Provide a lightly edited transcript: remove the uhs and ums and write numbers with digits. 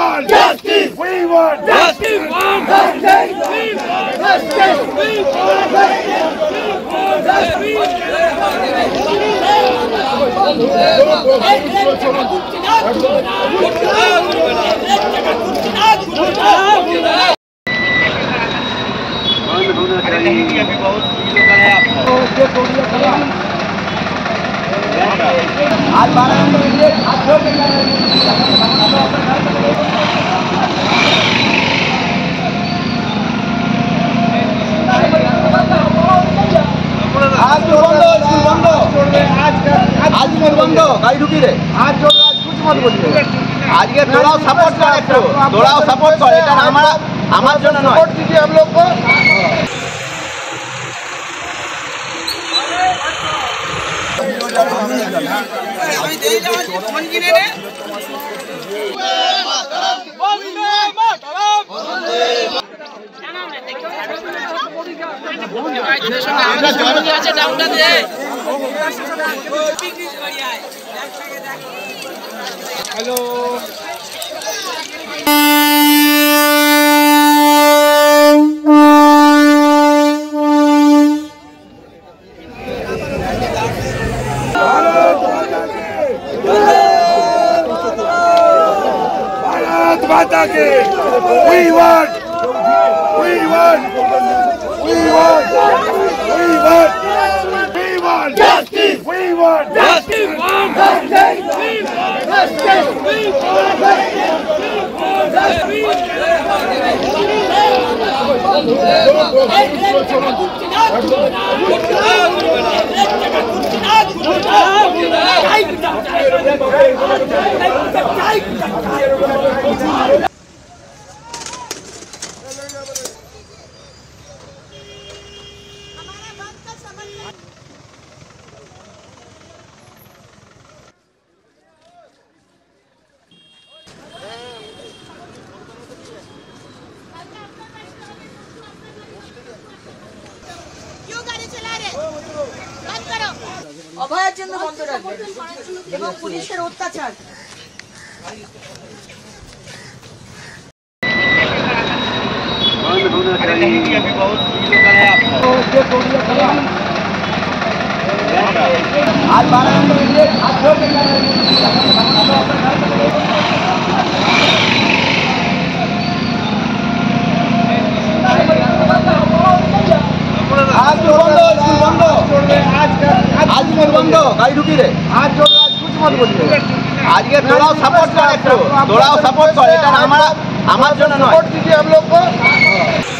want justice. We want justice. We want justice. We want justice. We want आज 12 number বন্ধ গাড়ি ঢুকি রে आज जोड़ आज कुछ मत बोलिए आज के थोड़ा सपोर्ट कर একটু थोड़ा सपोर्ट कर এটা আমার জন্য নয় सपोर्ट कीजिए हम लोग को আমি দেই যাও ফোন কিনে নে বন্দে মাতরম বন্দে আমরা জমি আছে ডাউনটা দে हेलो भारत माता के we want justice. We want justice. We want justice. We want justice. We want justice. অভয়ের জন্য বন্ধ রাখবেন এবং পুলিশের অত্যাচার आज 12 नंबर बंद गाड़ी ढुकी रे आज जोड़ आज कुछ मत बोलिए आज के थोड़ा सपोर्ट कर একটু थोड़ा सपोर्ट कर এটা আমার জন্য নয় सपोर्ट कीजिए हम लोग को